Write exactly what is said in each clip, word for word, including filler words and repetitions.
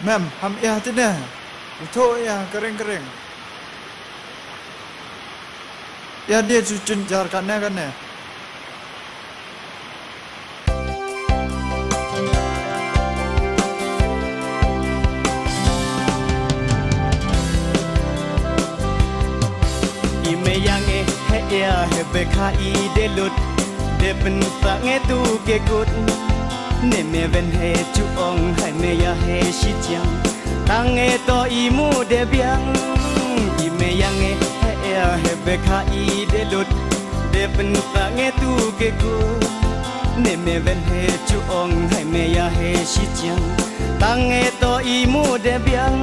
Mem, ham ya tidak. Itu ya kering-kering. Ya dia cucun jarkannya kan ya. Ime yang eh ya hebe kai delut depen sange tu kegut ne me ven he chu ong hai me ya he shi chiang tange to imu de biang ime yang eh ya hebe kai delut depen sange tu kegut ne me ven he chu ong hai me ya he shi chiang tange to imu de biang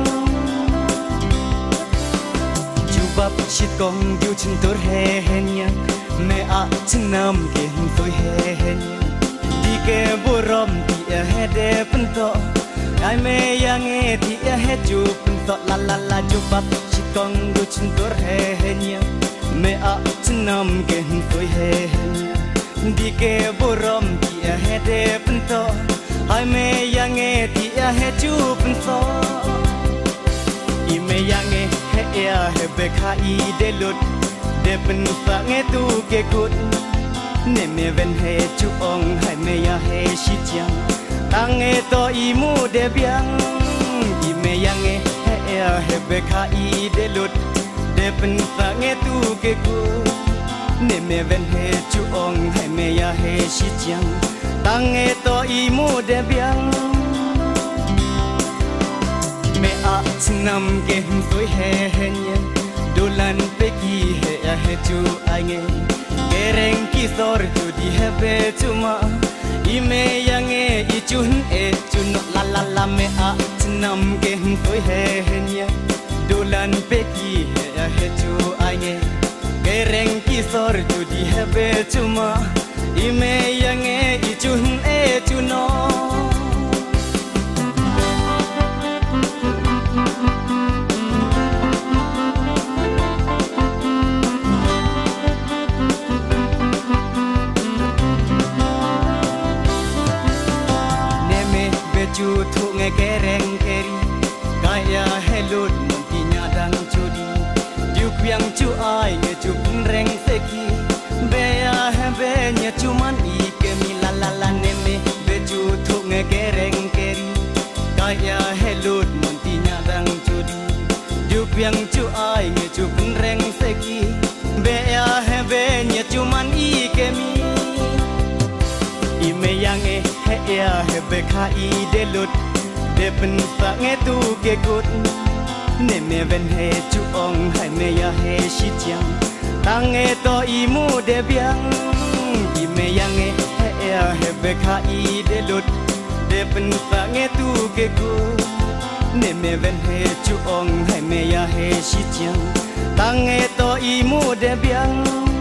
bab shit kong du chin tur he he nya me a chinam ke tôi he he nya di ke burom ti a he de pento ai me yang e ti a he ju pento la la la ju bab shit kong du chin tur he he nya me a chinam ke tôi he he nya di ke burom ti a he de pento ai me yang e ti a he ju pento ime yang e ya hebe kai delut depen sange tu kegut ne me ven he chu ong hai me ya he shi chiang tange to imu de biang ime yang e ya hebe kai delut depen sange tu kegut ne me ven he chu ong hai me ya he shi chiang tange to imu de biang me a chinam ke tôi he he nya dolan peki he a he chu ange kereng ki sor tu di he be chuma ime yang e i chun e chun la la la me a chinam ke tôi he he nya dolan peki he a he chu ange kereng ki sor tu di he be chuma ime yang e i chun e chuno chu thu nghe kereng keri kaya helut nantinya dang judi diuk yang chu ai nge chu reng seki beya hebe nya cuman ike mi la la la neme be chu thu nghe kereng keri kaya helut nantinya dang judi diuk yang chu ai nge chu reng seki beya hebe nya cuman ike mi ime yang e ya hebe kai delut depen sange tu kegut ne me ven he chu ong hai me ya he shi chiang tange to imu de biang ime yang e ya hebe kai delut depen sange tu kegut ne me ven he chu ong hai me ya he shi chiang tange to imu de biang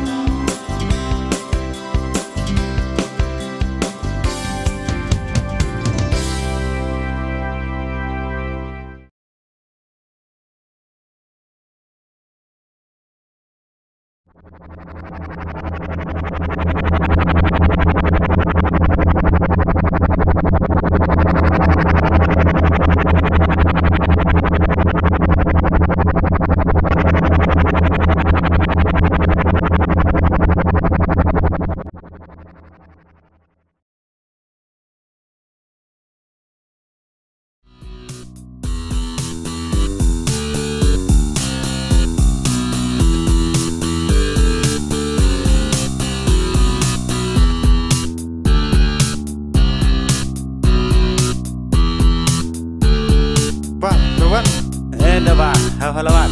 halawan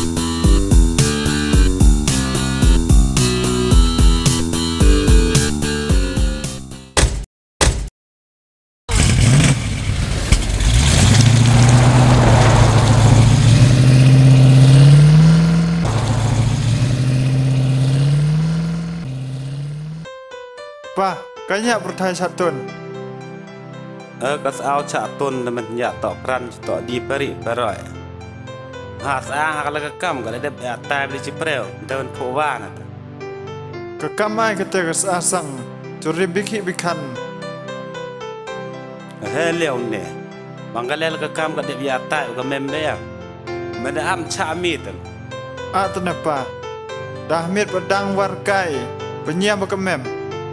pa kanya pertai satun eh kas au cha tun men ya to pran to di peri peroi has a hakala kam gale de ta bi cipreo don powana kekamai ketegas asang curi biki bikan he leon ne Banggalel ke kam ka de biata ka membe ya. Mada am cha mitem. Atnapa. Dah mit pedang warkai. Penyam kemem.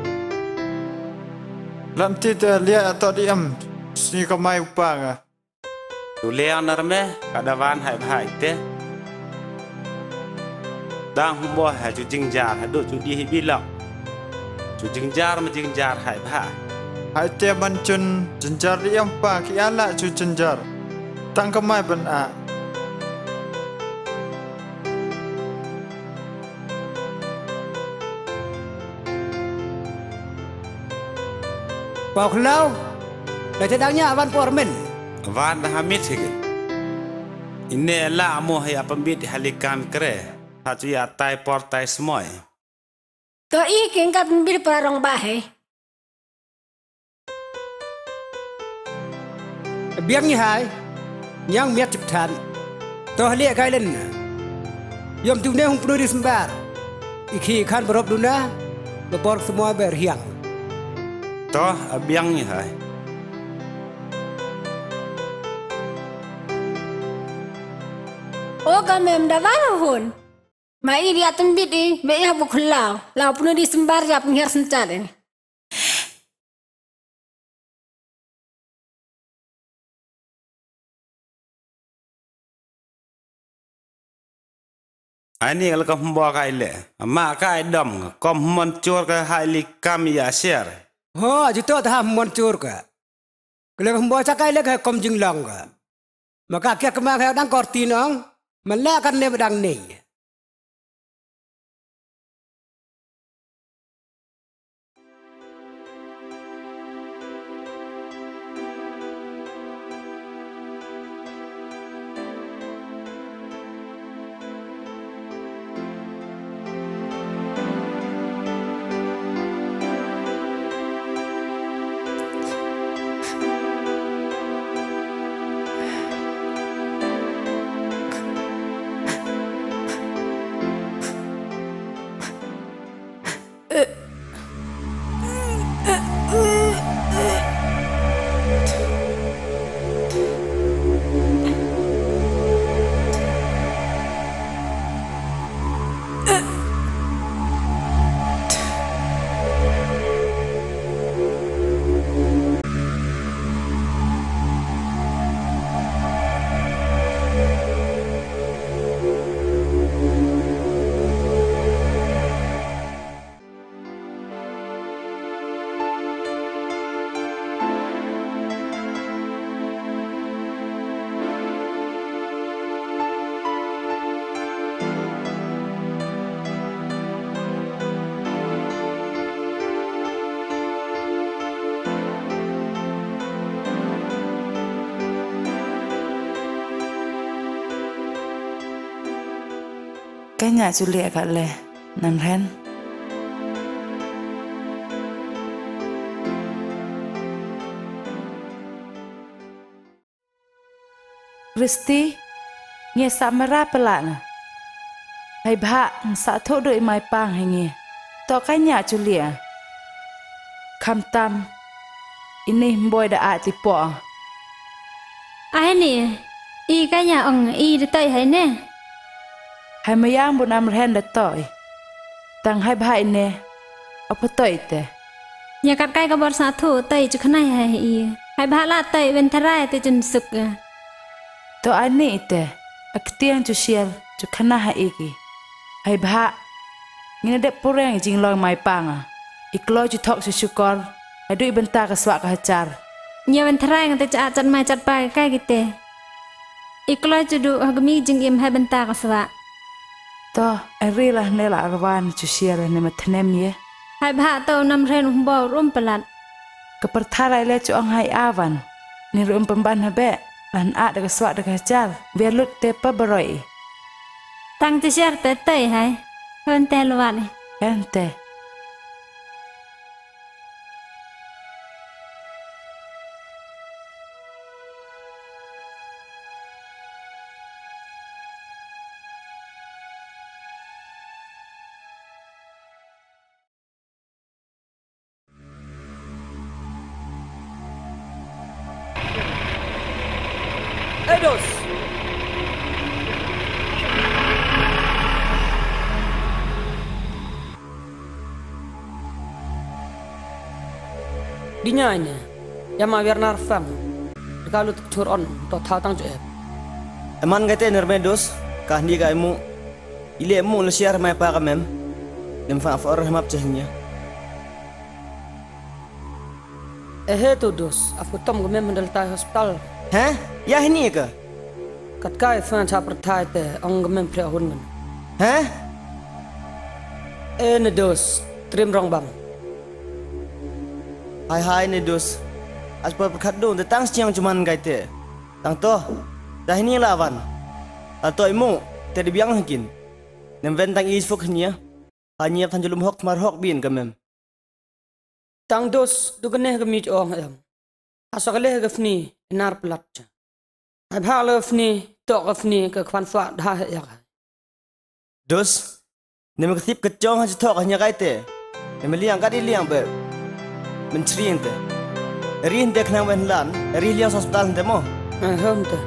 Lanti te lihat atau diam. Sini kemai upanga. Tu leang narme kadawan hai bhai te. Dang humbo ha chu jingjar ha do chu di hi bilak. Chu jingjar ma jingjar hai bha. Hai te mancun jenjar diam pa ki ala cu jenjar. Tang kemai ben a. Bảo lâu để thế đáng nhá văn của mình Van dah hamit hige. Ine la mo hai apambit halikam kre. Ha chu ya tai portai smoi. To i king kat bil parong bahe. biếng như hai nhang miết chụp thàn to lia cái lên yom tu ne hung pnu di sembar iki kan berop duna bepor semua berhiang Toh abiang ni hai. O kamem da vano hon. Ma i dia tembit i be ya buklau. Lau punu di sembar ya penghir sencaren. Ani kalau kau membawa kaile, mak kai dom, kau mencur ke haili kami ya share. ho juto ta moncur ka kele hembo cakai le ka kom jinglong ka maka kia kema ka dang kortinong mala kan ne bedang nei Cái nhà Julia cả lệ nằm hen Risti nghe samara pelana hay bha sa thô đợi mai pang hay nghe to cái nhà Julia kham tam ini boy da ati po Ai ni i ka nya ong i de tai hai ne. hay mayang bu nam hen da toy tang hay bha ne apa toy te Nya kat kai ka bor sa thu tai chu khnai hai i. Hai bha la tai ven tharai te chun suk. to ani te aktiang chu sial chu khana ha eki hay bha ngine de poreng jing loy mai panga iklo chu thok su sukor hay dui benta ka swa ka hachar Nya ven tharai ngate cha chat mai chat pai kai kite. Iklo chu du hagmi jing im hai benta ka swa. to ari la ne la arwan chu sial ne mathnem ye Hai bha to nam ren humbo rum pelat. ka perthara le chu ang hai avan ni rum pemban habe lan a de ka swa de ka hachar biar lut te pa baroi Tang te share te tai hai. Hơn te luat ni. ente Eh dos. Dinya ini, yang ma biar narfam. Kalau tu on, tu tahu tang jeb. Eman kate nermedos kah ni ka emu ile emu le siar mai pa kamem nem fa for hamap jahnya Eh tu dos, aku tom gumem mendeltai hospital. ha ya ini ka Kat kai fan cha perthai te ong gumem pre hun man. ha Eh ne dos, trim rong bang. hai hai ne dos as per khat do te tang siang cuman kate tang to dah ini lawan atau emu te di biang hakin nem ven tang is fok hnya hanya tan julum hok mar hok bin kamem Tang dos, du keneh kemij ong em. Asakale gafni nar plat. Ai bha le fni, to gafni ke kwan fa da ya. dos nem ksip kecong ha thok hanya kate nem liang ka di liang be men trien te rin te knang wen lan ri liang hospital te mo Eh hom te.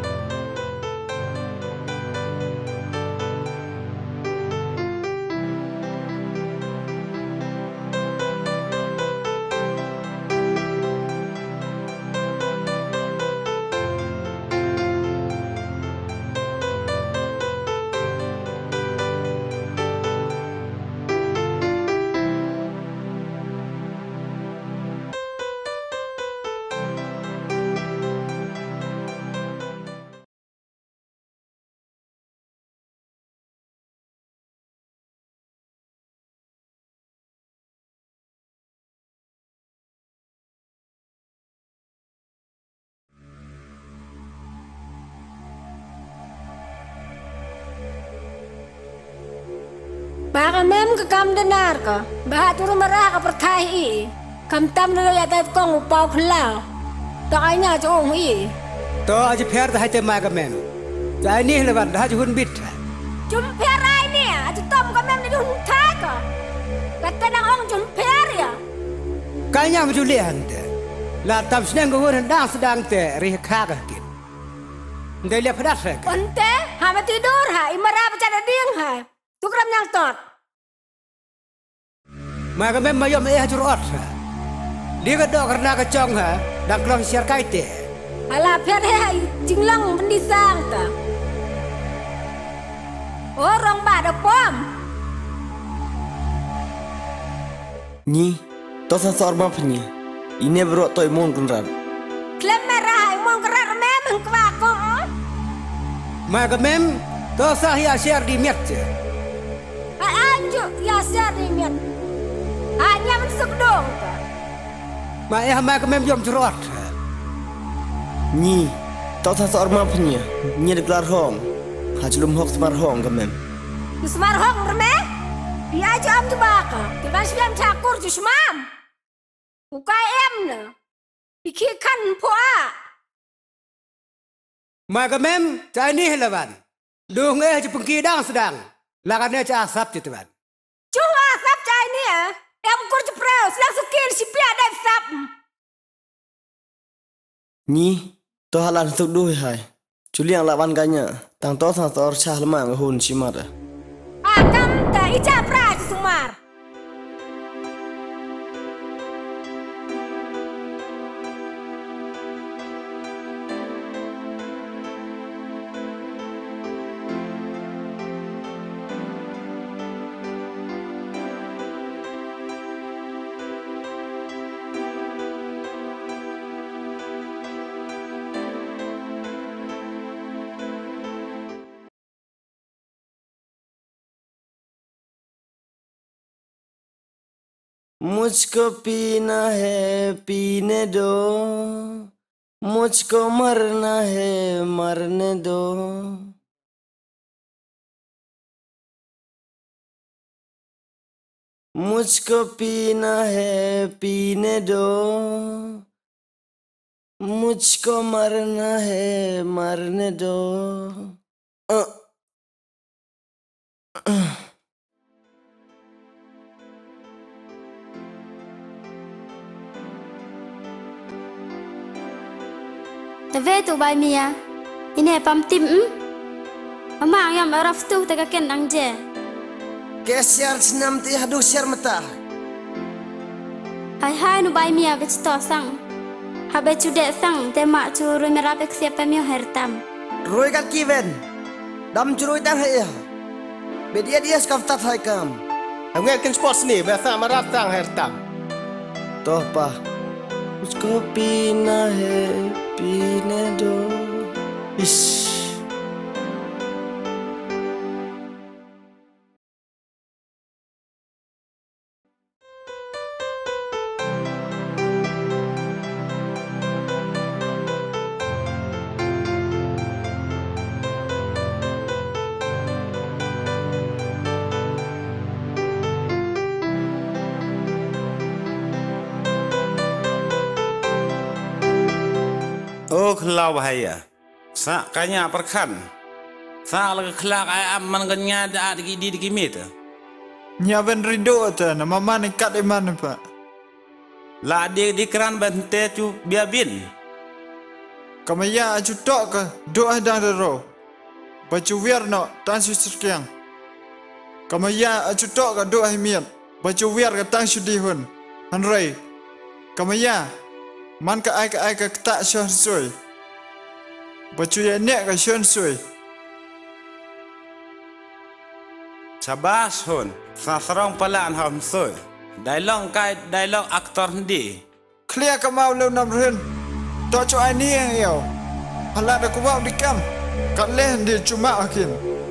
Baka mem ke kam denar ka. Baha turu marah ka perthai i. Kam tam na ya ta kong upau khlau. Ta ai nya chong i. To aji pher da haite ma ka mem. Jai ni lewan da ji hun bit. Chum pher ai ni, aji tom ka mem ni hun thai ka. Kata nang ong chum pher ya. Kanya ma ju lian te. La tam sneng go hun dang sedang te ri kha ka kin. Ndai le phadat ka. Onte, ha ma tidur ha, imara bercanda ding ha. Tukram yang tot. Ma ka mem ma yom eh ju rot. Dia ka do karena ka chong ha, dak long siar kai te. Ala pher he jinglang pendisang ta. Orang ba da pom. ni to sa sor ma phnya ine bro toy mon kunran Klem merah ai mong kerak mem hang kwa kom. Ma ka mem to sa ya siar di miet te. Ai anju ya siar ni mian. Hanya mensuk dong ta. Ma eh ma ka mem yom ju rot. ni to sa sor ma phnya ni de klar hong ha julum hok smar hong kamem Kusmar hong reme. Dia aja am tu baka. Tiba siam cakur ju smam. Bukai em na. Iki kan poa. Ma ka mem jai ni lewan. Du nge ji pengki dang sedang. La ka ne cha sap te tuan. Cuma sap cai ni ya. Em kur je preu silang skill si pia dai sap. ni to halan suk du hai chuliang lawan kanya tang to sa sor cha lama hun simar Akam ta ija pra je sumar. मुझको पीना है पीने दो मुझको मरना है मरने दो मुझको पीना है पीने दो मुझको मरना है मरने दो अ, अ, Teve tu bai mia. Ini pam tim em. Mama yang araf tu tak ken dang je. Kesiar senam ti hadu siar mata. Hai hai nu bai mia bet to sang. Habe chu de sang te ma chu ru mera bek siap pemio hertam. Roy kat kiven. Dam curui tang hai. Bedia dia skaftat hai kam. Angel ken sports ni biasa marat tang hertam. Toh pa. Usko pina happy ne do. Ish. Oh kelau bahaya. Sa kanya perkan. Sa lagi kelak ay aman kanya da di di di kimit. Nya ben rindo ta na mama ni kat iman pa. La di di keran bente cu biabin. Kamaya aju tok ke doa dang dero. Baju wir no tan su sekiang. Kamaya aju tok ke doa himiat. Baju wir ke tang su di hun. Hanrei. Kamaya man ka ai ka ai ka tak syah sui. Baju ya nek ka syah sui. Sabas hun. Sa serong palaan ham sui. Dialog kai dialog aktor ndi. Clear ka mau lu nam ren. Tak cu ai ni yang yo. Hala da ku bau dikam. Kat leh di cuma akin.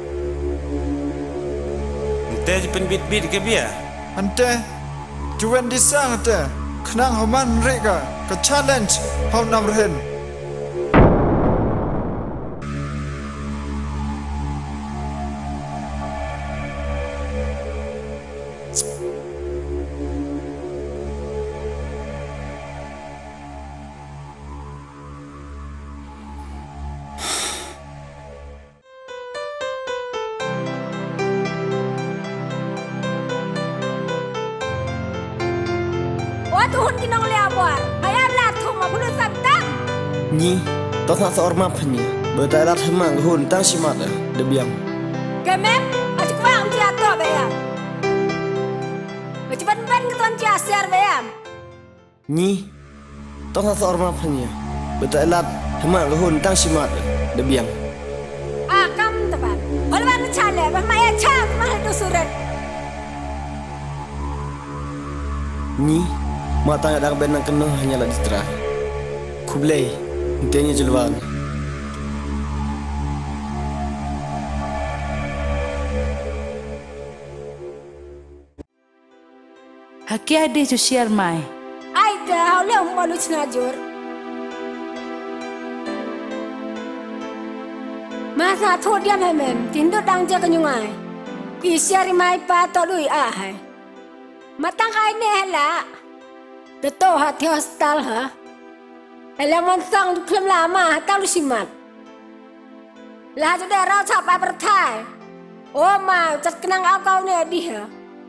Ente pen bit bit ke bia. Ante juan disang ate. Kenang homan reka ke challenge hau nam ren. Tuhun kinong liabuan, ayam lah tuh ma bulu santam. Ni, toh nak seorang punya. Bertalat hemang hun tang simat dah. Debiang. Kemem, aja kuang jatuh bayam. Macam ben ketuan jasar bayam. Ni, toh nak seorang punya. Bertalat hemang hun tang simat dah. Debiang. Ah, kam teban. Kalau ban cale, ban maya cak mah itu surat. Ni, mata yang dah benang kena hanyalah distrah. Kublai, intinya jeluan. Haki ade tu share mai. Ai dah, oleh umur lu cenajur. Masa thod dia memem, tindu dang jaga nyungai. Isyari mai pa tolui ahai. Matang kai ne hela. Betul hati hostel ha. Elemen sang klem lama tahu simat. Lah sudah rau capai bertai. Oh ma, cat kenang akau ne di ha.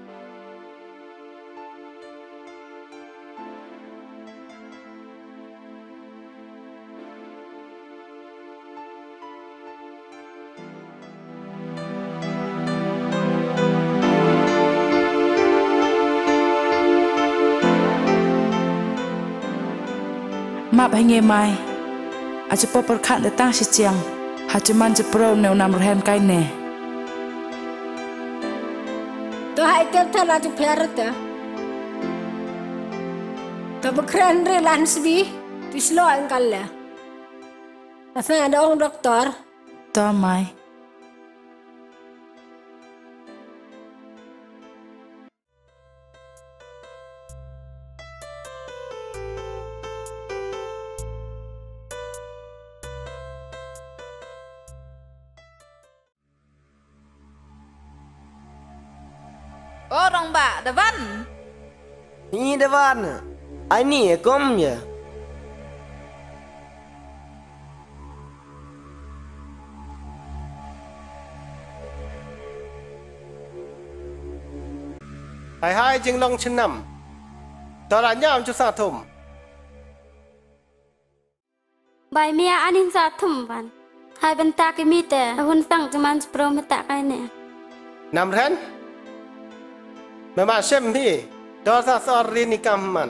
Map hangi mai. Aja popor kat datang si ciang. Haja man je pro ne unam rehen kai ne. Tuh hai tiap telah tu pelarat dah. Tuh berkeran relan sebi, tu slow engkau lah. Asal ada orang doktor. Tuh mai. Orang bak depan. Ini depan. Ini kom ya. Hai hai jeng long chenam. Taranya am chu sa thum. Bai mia anin sa thum ban. hai benta ke mi te hun sang cuman sepro mata kai ne nam ren mama sem hi do sa sor rini kam man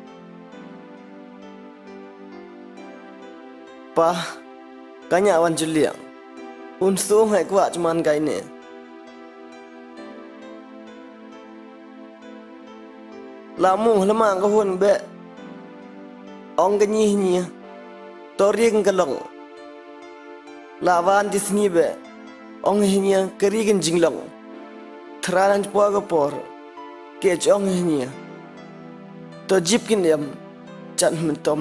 pa kanya wan juliang un sung hai kwa cuman kai ne lamu lemang ko hun be ong ke nyi nyi to rieng kalong lawan di sini be ong hinya kerigen jinglong tralan po ko por ke ong hinya to jip kin yam chan mentom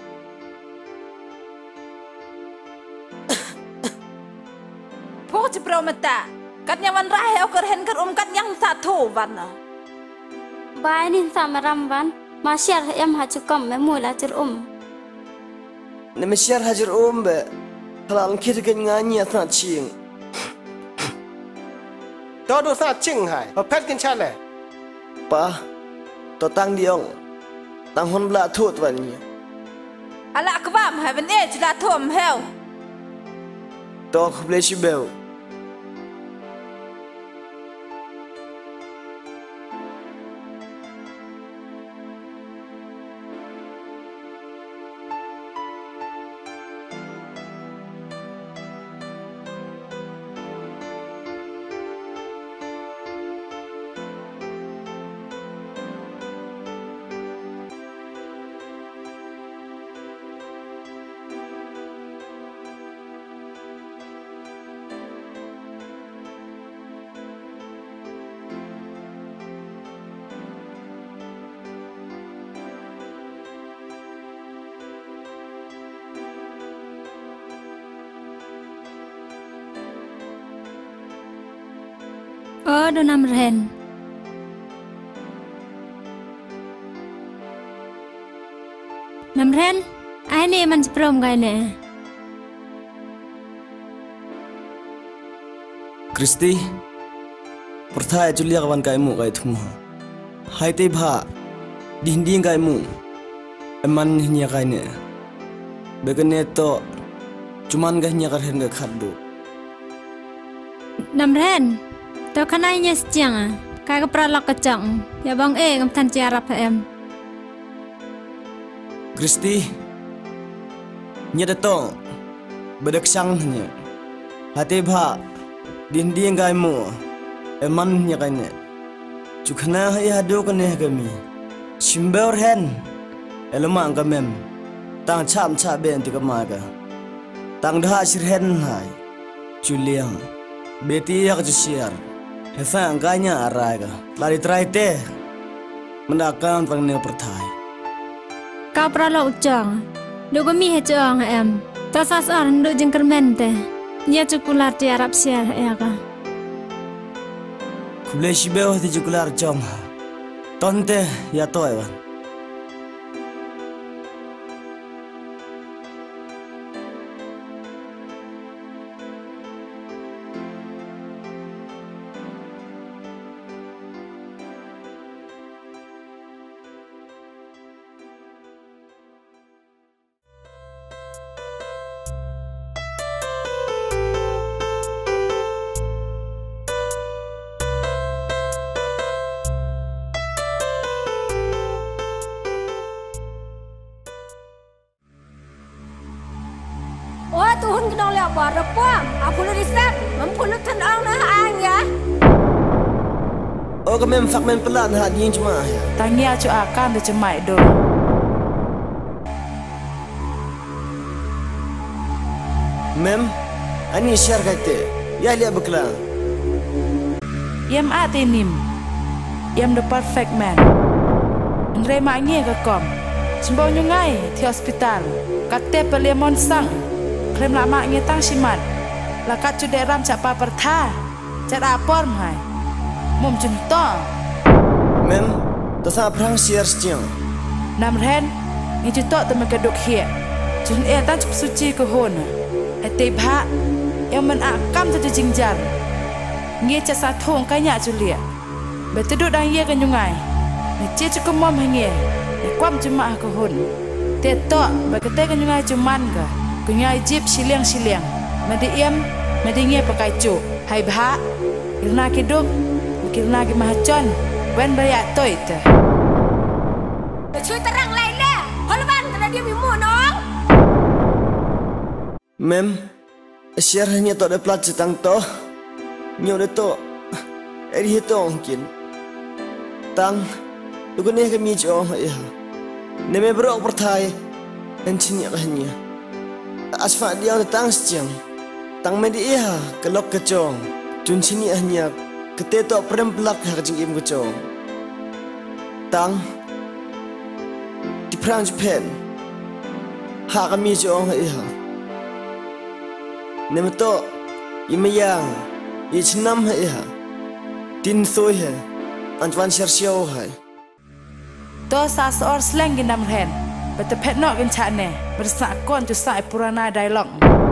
พวกจะโปรมาตะกันยังวันไรเอากระเห็นกระอมกันยังสาธุวันน่ะ bai ni sama ramban masyar em hajukom me mula jur um ne masyar hajur um be halang kit kan nganya sa ching do do sa ching hai pa pet kin cha le pa to tang diong tang hon bla thut wan ni อะละกว่ามให้เป็นเอจลาท่วมเฮว to khble shi bel Oh, do nam ren. Nam ren, ai ni man sprom gai ne. Kristi perthai julia kawan kaimu kai thumu hai te bha din ding kaimu eman nya kai ne begene to cuman ga nya kar hen ga khaddu Nam ren. To kanai nya sejang ah, kai ka pralok kecang, ya bang e ngam tan ciarap em. Kristi, nya datong, bedak sang nya, hati bha, din ding gai mu, eman nya kai ne, cukana hai hadu kene kami, simbeur hen, elamang kamem, tang cham cha ben ti kamaga, tang dah sir hen hai, Juliang, beti yak jusiar. Hesa angkanya araga, lari trai teh, mendakan pangne perthai. Kau pralok ucang, do kami hecang em, tasas an do jengkermen teh, nya cukular tiarap siar ya ka. Kuble shibeo ti cukular jom, tonte ya toy wan. Oh, Tuhan kenal lihat baru puang. Aku lu riset, mampu lu tenang nah anya. Oh, kemem fak men pelan hat yin cuma ya. Tanya cu akan tu cemai do. Mem, ani share kate, ya lihat beklang. Yam ati nim. Yam the perfect man. Andre maknya ke kom. Sembau nyungai di hospital. Kate peliamon sang. Krem lama nge tang simat lakat cude ram capa pertha cat apor mai mum junto mem to sa prang siar stiang nam ren nge junto to mekeduk hie jun e tan chup suci ko hon e te bha yang men akam tu jingjar nge cha sa thong kanya julia betudu dang ye kan nyungai ne che chu mom nge e kwam cuma ko hon te to ba kete kan nyungai cuman ka Kunyai jip siliang-siliang Madiam, madinge pakai cu. Hai bah, kirna kiduk, kirna ki mahacon, wen bayak toy te. Cuy terang lain lah. Holban kena dia bimu nong. Mem, share hanya to de plat setang to. Nyo de to. Eri to mungkin. Tang, tu ne kami jo ya. Ne me bro pertai. Encin ya hanya. Asfa dia de tang siang. Tang me dia kelok kecong. Jun sini hanya keteto prem pelak hajing im kecong. Tang di perang Japan. Ha kami jo ya. Ne me to imayang. Ye chnam ya. Tin soi hai. Anjwan Sergio hai. To sas or slang ginam hen. Bete pet nok gen chane. Bersak kon tu sai purana dialog.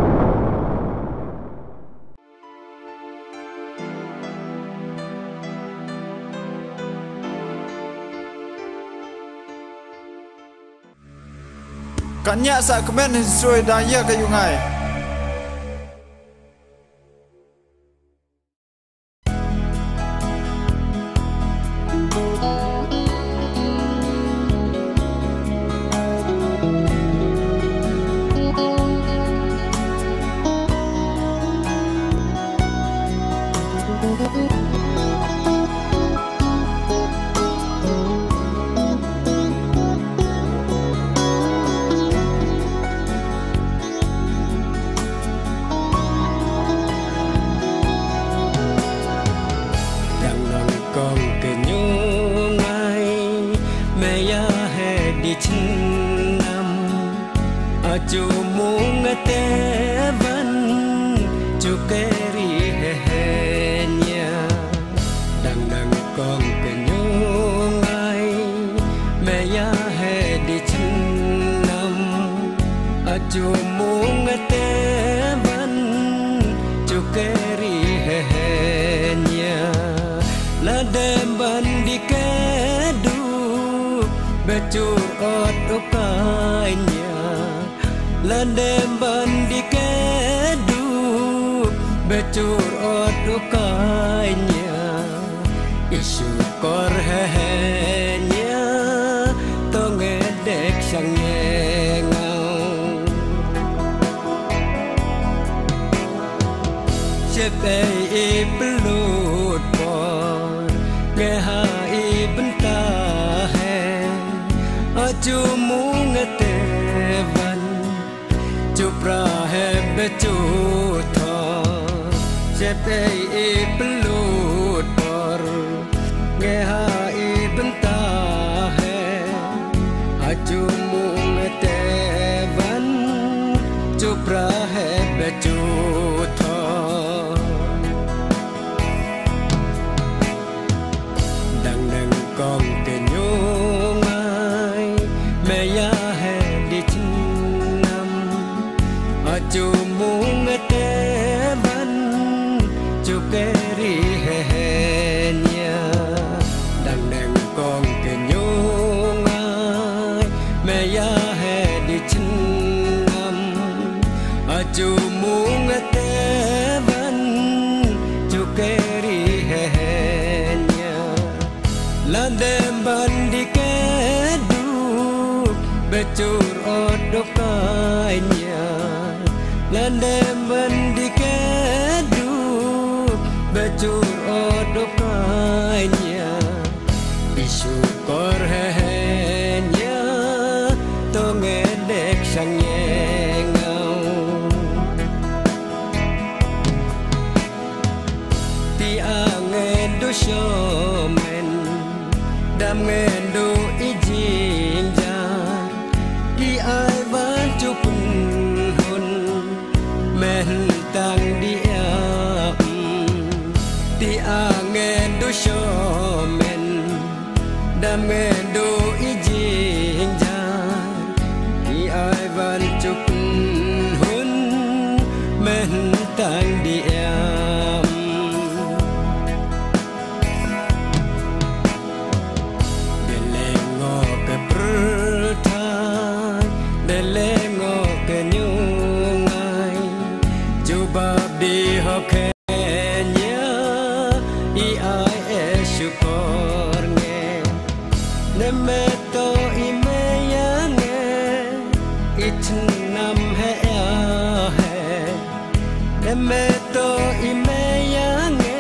Kanya sa kemen sesuai daya kayungai. Becur ot ukainya Landem bandi kedu Becur ot ukainya Isu korhenya Tongedek sang ngengau Sepei pelut por Ngehai bentah Ajumu ngetevan Cupra hebe cutha Sepei pelut por Ngehai bentah Ajumu ngetevan Cupra hebe cutha Dang dang kong kenyung Maya hai di chinam Ajumu ngetevan Cukeri hehenya Dang dang kong kenyungai Maya hai di chinam Ajumu ngetevan Cukeri hehenya Landem bandike Becur odokainya Landem bandikedu Becur odokainya Isu korhenya Tongedek sang ngengau Tiangen do shomen Dam ngendo ijing Di ai van chupun hun men tang dia Ti angen do shomen dam ngen do ijing jan Di ai van chupun hun men tang dia Belengo ke Delengo kenyungai Demeto imeyange itnam he he Demeto imeyange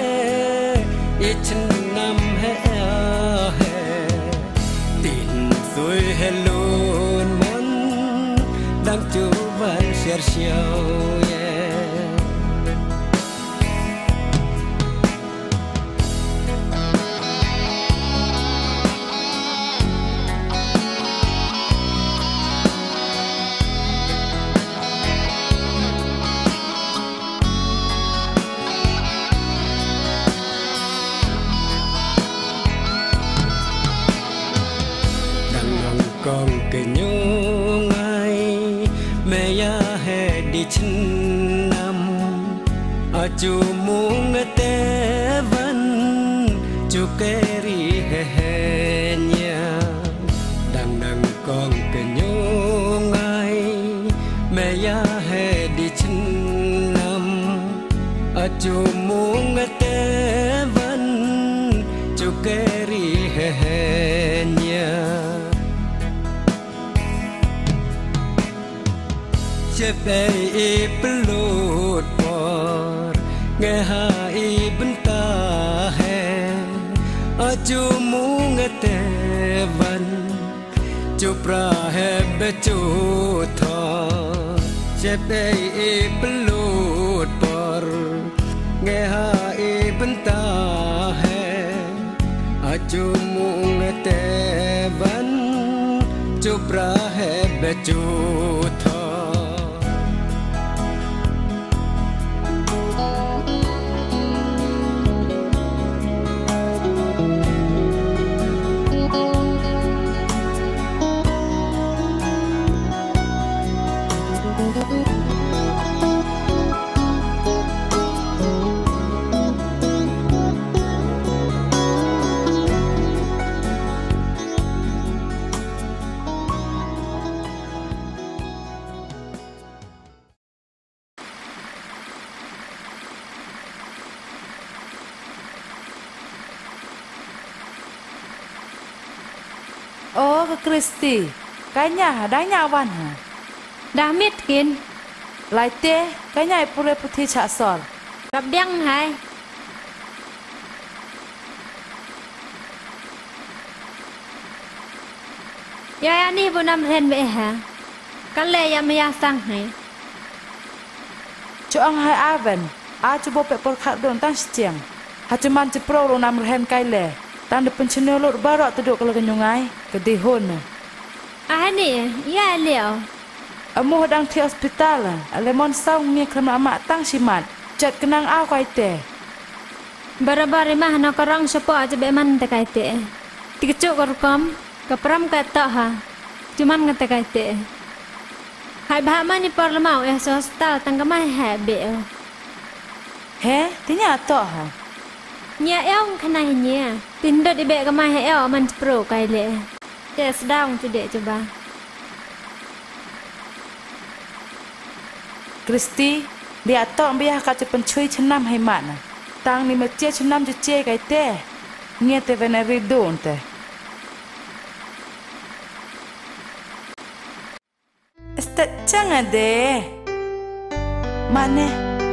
itnam he he Tin sui helun mon dang chuban xiar xiao ye con ke nhung ai me ya he di chin nam a chu mung te van chu ke ri he he nya dang dang con ke nhung ai me ya he di chin nam a chu mung te van chu ke ri he he nya Cepai pelut por ngeha ibentah he aju mungetevan cupra he becutho Cepai pelut por ngeha ibentah he aju mungetevan cupra he becutho Oh ke Kristi kanya danya wan ha dah mit kin lai te kanya pure puthi cha sol gặp đen hai ya ya ni bu nam hen be ha kan le ya me ya sang hai cho ang hai aven a chu bo pe por khat don tang chiang ha chuman chi pro lo nam hen kai le tang de pensional lo barok tu duk ke nyungai ke di hon ah ni ya leo amu dang thi hospital ale mon saung mi khlama ma tang simat chat kenang a kai te barabar mah na karang sepo aja be man te kai te tikchu kor kom kapram ka ta ha cuman ngate kai te hai ba mani por lamau e hospital tang ka mai ha be he tinya to ha nya eo khana nya tin dot ibe ka mai eo man pro kai le tes down tu de coba Kristi dia tok biah ka cepen chui chenam hai mana tang ni ma che chenam je che kai te nge te veneri don te Esta changa de mane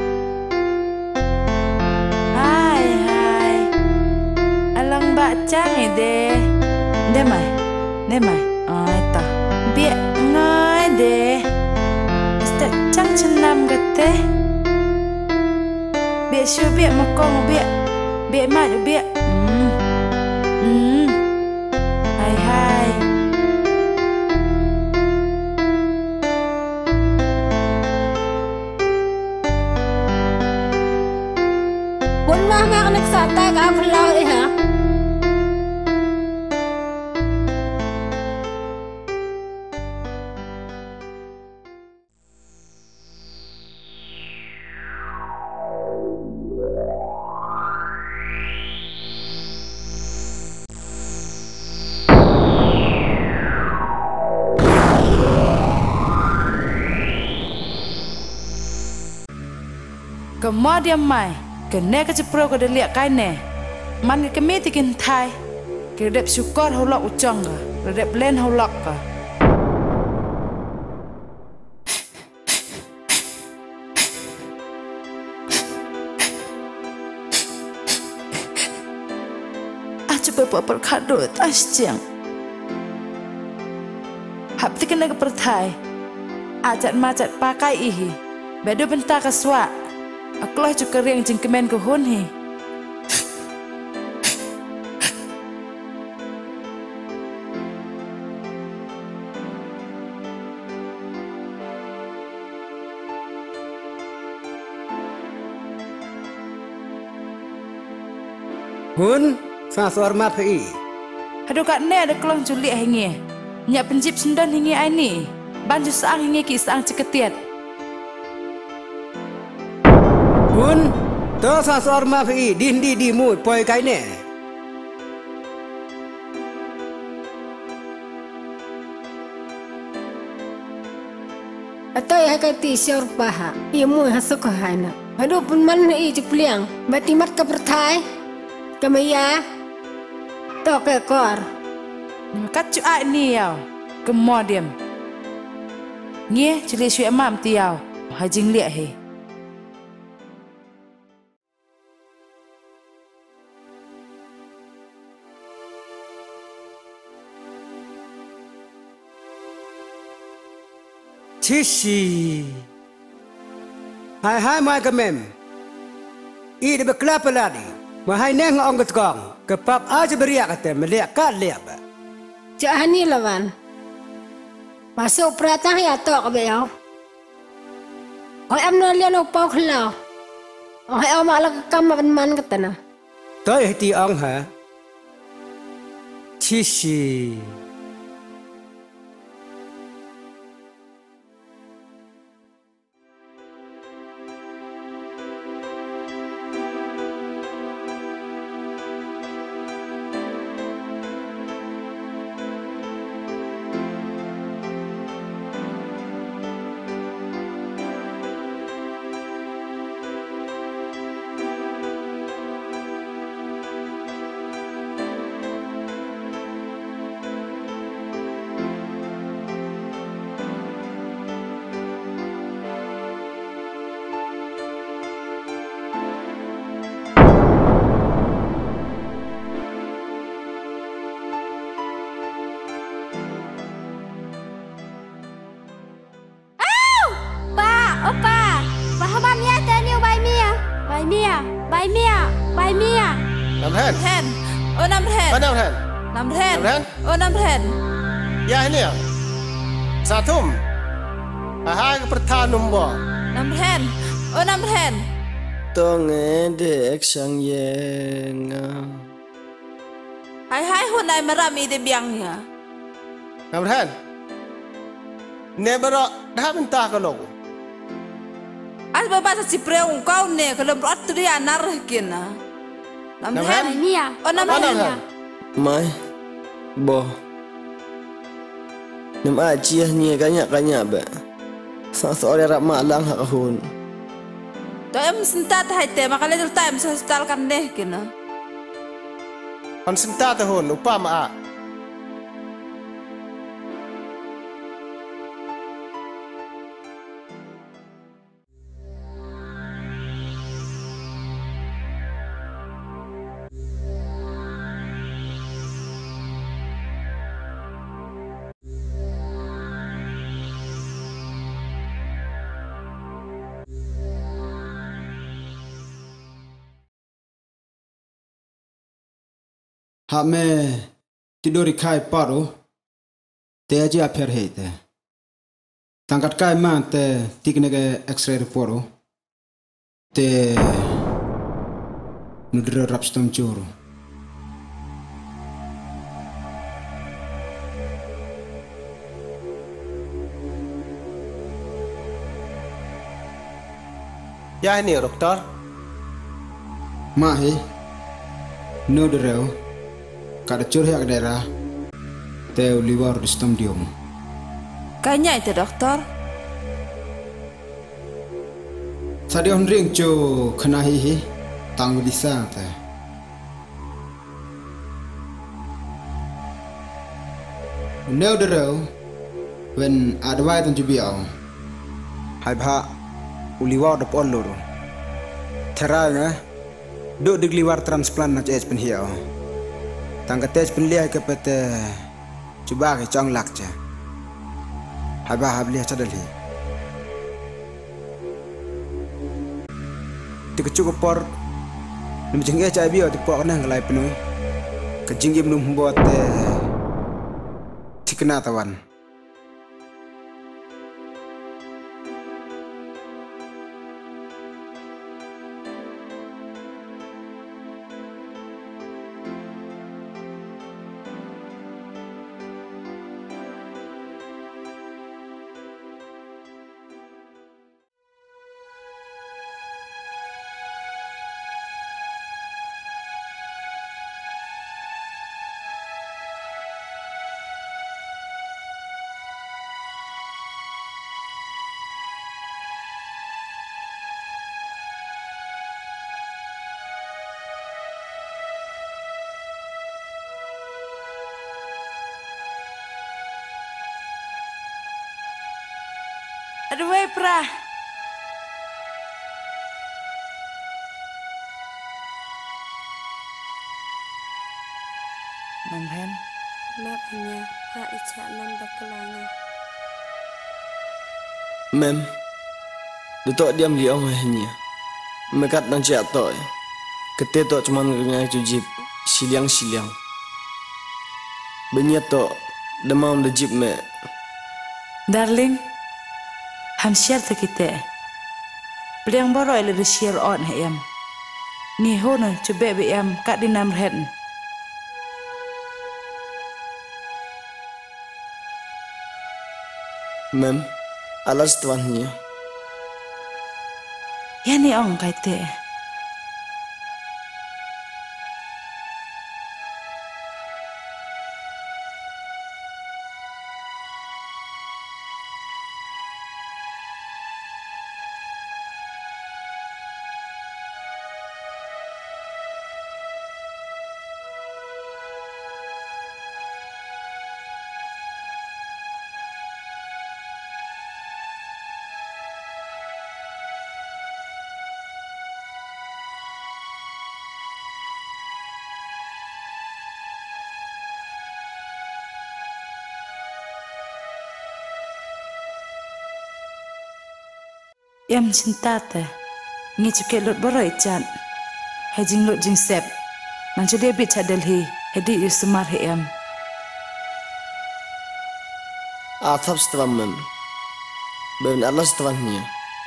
hai hai alang ba chang de de mai de mai ai ta bia ngai de esta chang chenam gate bia shu bia makong bia bia ma ju bia hmm hmm hai hai Pun mah mak nak satai ka pelau eh ha. Kemudian mai, kene ke cepro ke delik kai ne, man ke kemi tikin thai, ke Kedep syukur hulak ucang ka. Kedep len hulak ka. Coba buat perkado tas jeng. Hap ti kena kepertai. Ajat macet pakai ihi. Bedo bentar keswa. Aku lah cuka riang jeng kemen kuhun hi. Hun, sa suar ma phi. Aduh kat ne ada kelong julik hingi. Nyak penjip sendan hingi ini. Banju saang hingi ki saang ceketiat. Hun, to sa suar ma phi din di di mu poi kai ne. Atau ya kai ti syur paha. Ia mu hasuk haina. Aduh pun man i jepliang. Bati mat ka pertai. Kamaya to ke kor kat cu ai ni yau kemo diam ngie cili shui mam ti yau ha jing lia he Chishi hai hai mai kamem i de beklap ladi Mahai neng ong ketkong, kepap aja beriak kata meliak kan liak ba. Cak hani lawan. Masuk peratah ya tok beliau. Oi am no lian upau klau. Oi am ala kam man man katana. Toi hiti ong ha. Chishi. Namren. Namren. Oh Namren. Oh Namren. Namren. Namren. Oh Namren. Ya ini ya. Satum. Ahai ke pertanum bo. Namren. Oh Namren. Tong edek sang yeng. Hai hai hunai merami de biangnya. Namren. Nebero dah minta kalau. As baba sa sipreung kau ne kalau berat tu dia anar kena. Namren. Mia. Oh Namren. Mai. Bo. Nem ajiah ni kanyak-kanyak ba. Sa soal rak malang hak hun. To em sentat hai te makale dul time sa hospital kan deh kena. Kon sentat hun upa ma. Hak me tidur di kai paru, te aja apher hete. Tangkat kai man te tikne ke X-ray report, te nudra rapstom churu. Ya ini dokter. Mahi, nudra. Kada curhi ak daerah teu liwar di stom diom. Kanya itu dokter. Sadi on ring cu kena hihi tang bisa te. Neu derau when adwai tan jubiao. Hai bha uliwa de pon loro. Thera nga do digliwar transplant na ches pen hiao. Tangka tes pen lia ke pete cuba ke chong lakcha. Hai bha habli chadal hi. Tik cukup por nim jengge chai bio tik por nang lai penoi. Ke jinggim num buat tikna tawan. Aduh, wei pra. Namhen. Mapnya hak icak nam bakelanga. Mem. Datuk diam di orang hanya. Mekat dan cak tok. Kete tok cuma ngengai jujib siliang-siliang. Benyat tok demam de jib me. Darling. Ham share te kita. Beliang boro ele de share on hayam. Ni hona coba be yam kat di Namrhen. Mem, alas tuannya. Ya ni ong kaite. Yam cinta te, ni cukai lot boroi chan, hejing lot jing sep, nang cukai bit cadel hi, hedi yu semar hi yam. Athap setelah mem, ben alas setelahnya.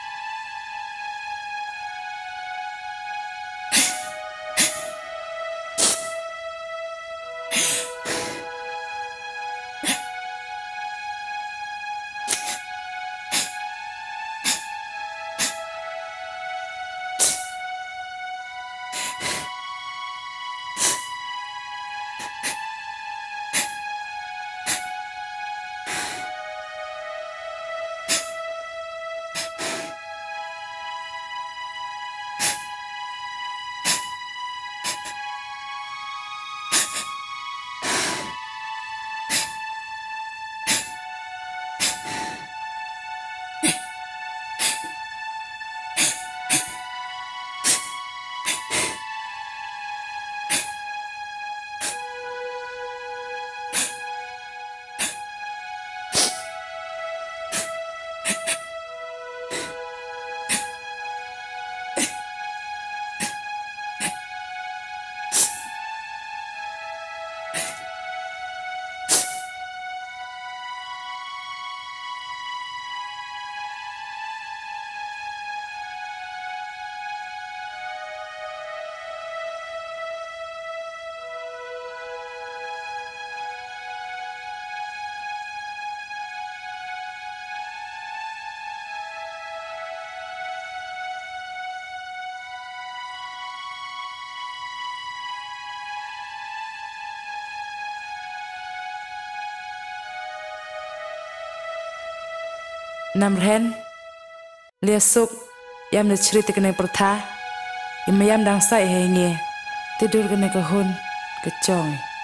Namrhen, liasuk, yam na cerita kena pertha, imayam dang sai hengi, tidur kena kahun, kecong.